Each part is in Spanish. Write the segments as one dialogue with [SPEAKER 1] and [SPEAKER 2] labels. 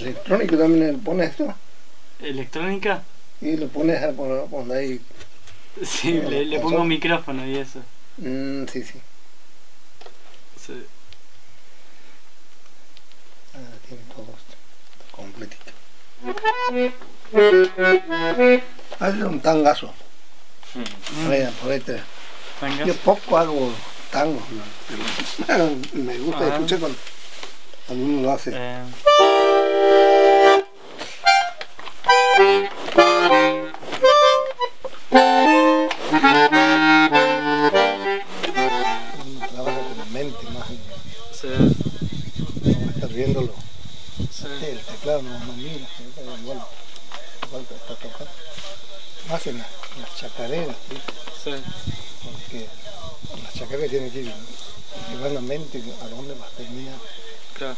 [SPEAKER 1] electrónico también le pones esto.
[SPEAKER 2] ¿Electrónica?
[SPEAKER 1] Y lo pones a poner ahí.
[SPEAKER 2] Sí, le pongo un micrófono y eso.
[SPEAKER 1] Sí, sí.
[SPEAKER 2] Sí.
[SPEAKER 1] Tiene todo esto completito. Hace un tangazo. Por ahí te... Yo poco hago tango, pero me gusta escuchar cuando uno lo hace. Uno trabaja con la mente más.
[SPEAKER 2] Sí.
[SPEAKER 1] No estar viéndolo. Sí. El teclado no mira, igual está tocando. Más en las chacareras, ¿sí? Sí. Porque las chacareras tienen que llevar la mente a dónde vas a terminar.
[SPEAKER 2] Claro.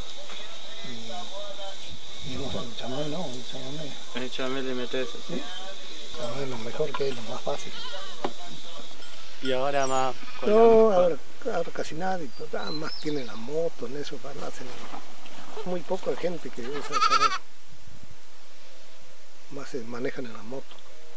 [SPEAKER 1] Y no sé, el chamamé.
[SPEAKER 2] El chamamé le metes eso, ¿sí?
[SPEAKER 1] Chamamé es lo mejor que es, lo más fácil.
[SPEAKER 2] Y ahora más...
[SPEAKER 1] No, ahora casi nadie, más tiene la moto en eso, muy poca gente que usa el chamamé. Más se manejan en la moto.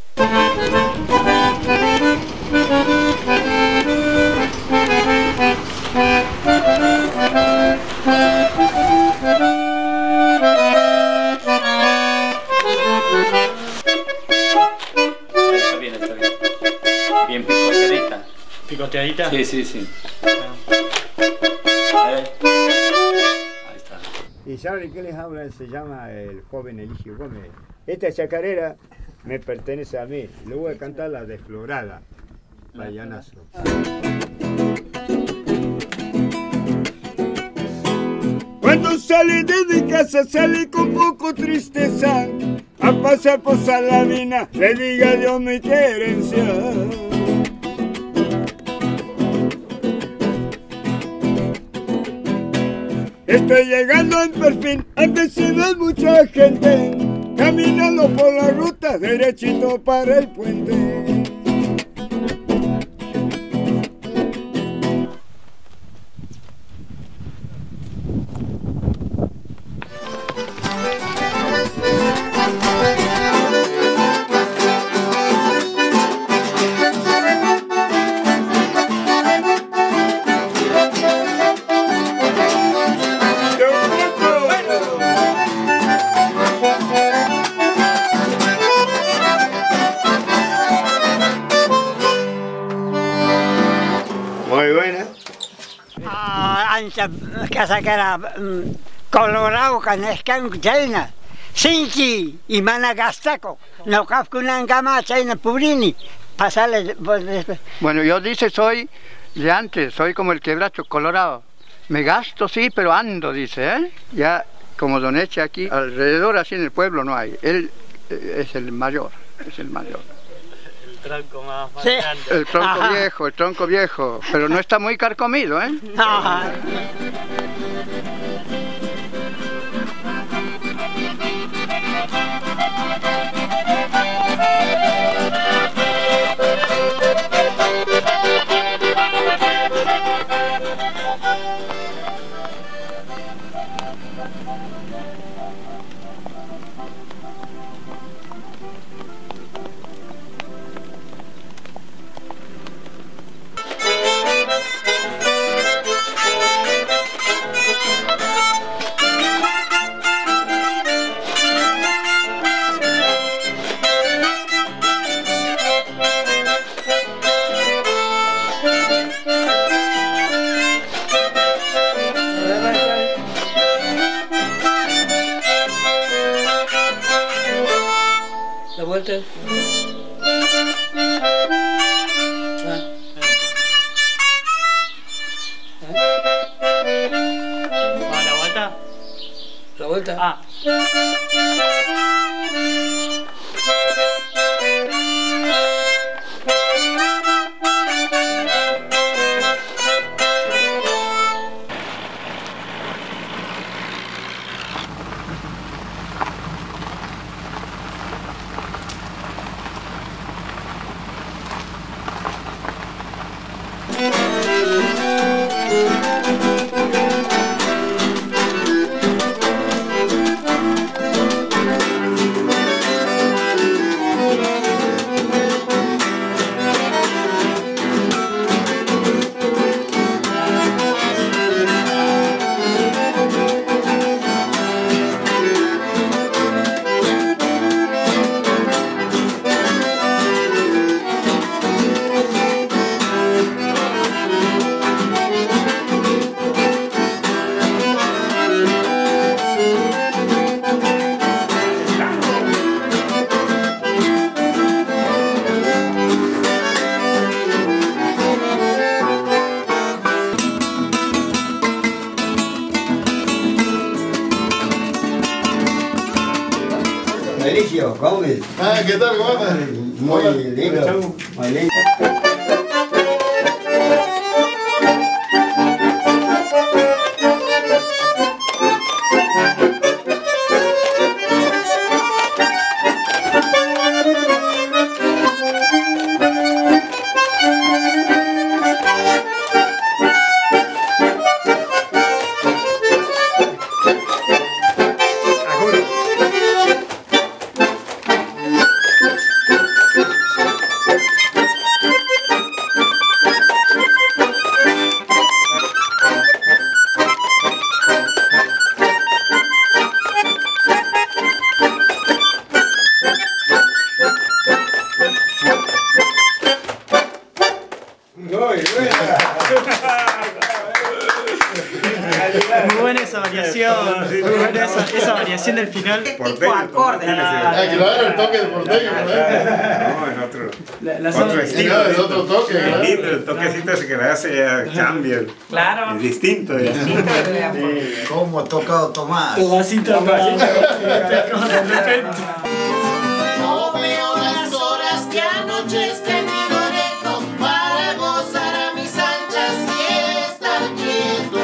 [SPEAKER 3] Está bien, está bien. Bien picoteadita.
[SPEAKER 2] ¿Picoteadita?
[SPEAKER 3] Sí, sí, sí. Ahí está.
[SPEAKER 4] ¿Y saben qué les habla? Se llama el joven Eligio Gómez. Esta chacarera me pertenece a mí. Le voy a cantar la desflorada. Vallanazo. Cuando salí de mi casa salí con poco tristeza a pasar por Salamina, le diga a Dios mi querencia. Estoy llegando en Perfil, antes se ve mucha gente caminando por la ruta derechito para el puente. Muy buena.
[SPEAKER 5] Casa que era Colorado, Canescan, China, Sinchi y Managastaco, no Kafkunan Gama, China, Purini, pasarle.
[SPEAKER 6] Bueno, yo dice soy de antes, soy como el quebracho colorado. Me gasto sí, pero ando, dice, ¿eh? Ya como Don Eche aquí, alrededor así en el pueblo no hay. Él es el mayor, es el mayor.
[SPEAKER 2] Tronco más
[SPEAKER 5] Sí.
[SPEAKER 2] grande.
[SPEAKER 6] El tronco viejo, pero no está muy carcomido, ¿eh?
[SPEAKER 5] Ajá.
[SPEAKER 3] La vuelta.
[SPEAKER 2] ¿La vuelta?
[SPEAKER 3] La vuelta.
[SPEAKER 2] Ah.
[SPEAKER 4] Eligio Gómez.
[SPEAKER 7] Ah, ¿qué tal, cómo andas?
[SPEAKER 4] Muy lindo. Muy lindo.
[SPEAKER 2] Muy buena esa variación, muy buena esa variación del final.
[SPEAKER 8] Tipo acorde.
[SPEAKER 7] Ah, claro, el toque de porteño, ¿no?
[SPEAKER 9] No, es otro estilo.
[SPEAKER 7] Es otro toque,
[SPEAKER 9] Es
[SPEAKER 7] ¿verdad?
[SPEAKER 9] lindo, el toquecito ese que le hace ya cambia.
[SPEAKER 8] Claro.
[SPEAKER 9] Es distinto. Ya.
[SPEAKER 1] ¿Cómo ha tocado Tomás?
[SPEAKER 2] Tomasito, de repente.
[SPEAKER 10] No veo las horas que anochezca en mi Loreto para gozar a mis anchas y estar quieto.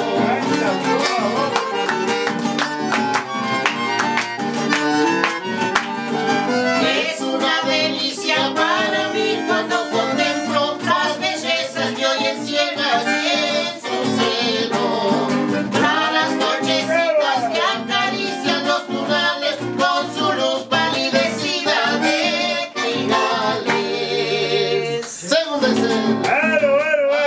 [SPEAKER 10] Es una delicia para mí cuando contemplo las bellezas que hoy encierras en su seno. Raras nochecitas que acarician los turales con su luz palidecida de crigales.
[SPEAKER 7] Segunda escena.
[SPEAKER 4] ¡Claro!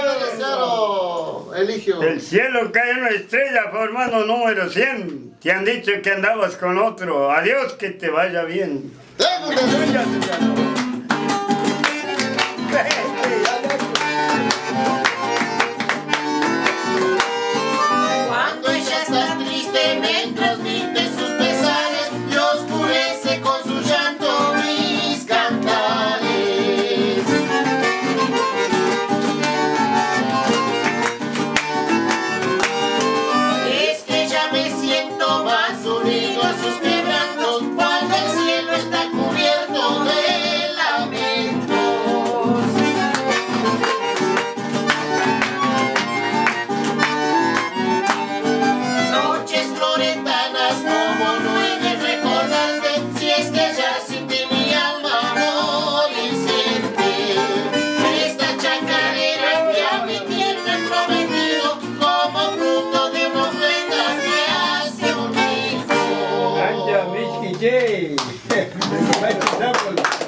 [SPEAKER 7] Eligio.
[SPEAKER 4] Del cielo cae una estrella formando número 100. Te han dicho que andabas con otro. Adiós, que te vaya bien.
[SPEAKER 7] Segunda escena.
[SPEAKER 10] Cuando ella está triste me transmite sus pesares y oscurece con su llanto mis cantares. Es que ya me siento más unido a sus quebrantos cuando el cielo está cubierto de lamentos. Noches floretanas, como no he de recordarte, si es que ya sin ti mi alma morir siente. Esta chacarera que a mi tierra he prometido, como fruto de una ofrenda que hace un hijo.
[SPEAKER 4] ¡Anja, Miski, Jay!